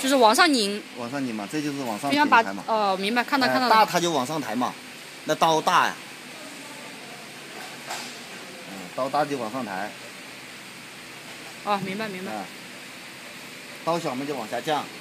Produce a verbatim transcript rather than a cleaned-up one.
就是往上拧。 往上拧嘛，这就是往上就像把抬嘛。 哦，明白，看到、呃、看到了。 大它就往上抬嘛，那刀大呀。嗯，刀大就往上抬。 哦，明白明白。 嗯。刀小嘛就往下降。